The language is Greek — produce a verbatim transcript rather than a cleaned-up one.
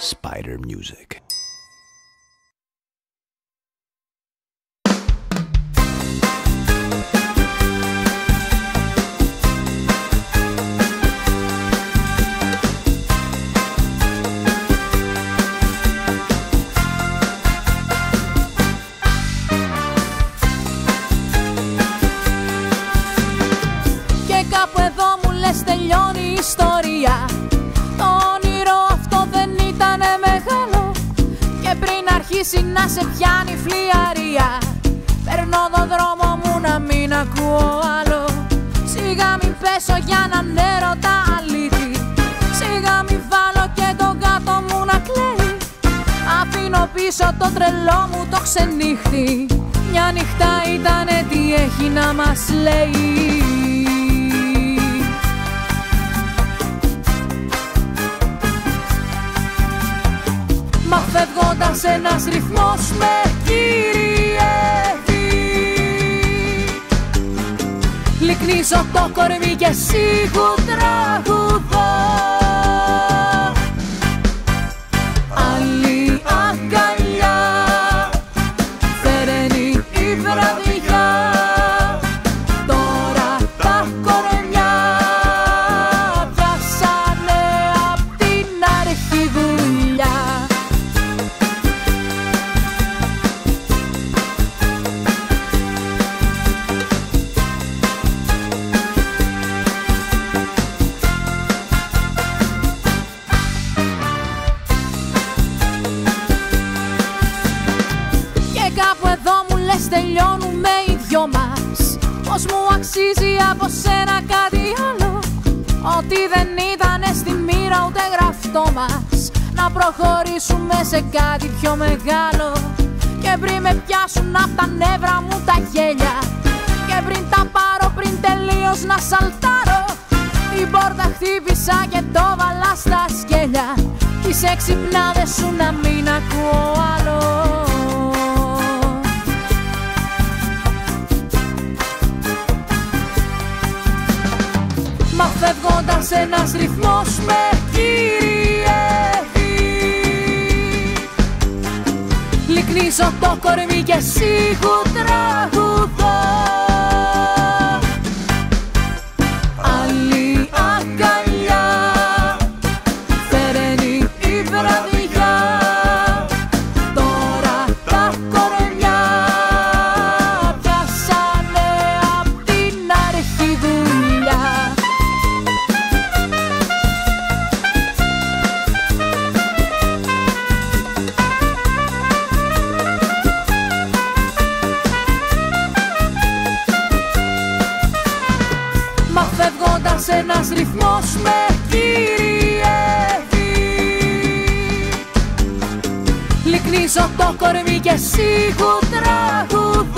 Spider Music. Τελειώνει η ιστορία. Το όνειρο αυτό δεν ήτανε μεγάλο, και πριν αρχίσει να σε πιάνει φλιαρία, περνώ τον δρόμο μου να μην ακούω άλλο. Σιγά μην πέσω για έναν έρωτα αλήτη, σιγά μην βάλω και τον κάτω μου να κλαίει. Αφήνω πίσω το τρελό μου το ξενύχτη, μια νύχτα ήτανε, τι έχει να μας λέει. Μα φεύγοντας ένας ρυθμός με κυριεύει, λυκνίζω το κορμί και σίγου τραγουδώ. Άλλη αγκαλιά φέρνει η βραδιά, τώρα τα κορμιά πιάσανε απ' την αρχή δουλειά. Κάπου εδώ μου λες τελειώνουμε οι δυο μας, πως μου αξίζει από σένα κάτι άλλο, ότι δεν ήτανε στη μοίρα ούτε γραφτό μας, να προχωρήσουμε σε κάτι πιο μεγάλο. Και πριν με πιάσουν απ' τα νεύρα μου τα γέλια, και πριν τα πάρω, πριν τελείως να σαλτάρω, την πόρτα χτύπησα και το βάλα στα σκέλια, τις έξυπνάδες σου να μην ακούω άλλο. Μα φεύγοντας ένας ρυθμός με κυριεύει, λυκνίζω το κορμί και σίγου τραγουδώ. Άλλη αγκαλιά φέρνει η βραδιά, τώρα τα κορμιά πιάσανε απ' την αρχή δουλειά. Μα φεύγοντας ένας ρυθμός με κυριεύει, λυκνίζω το κορμί και σίγου τραγουδώ.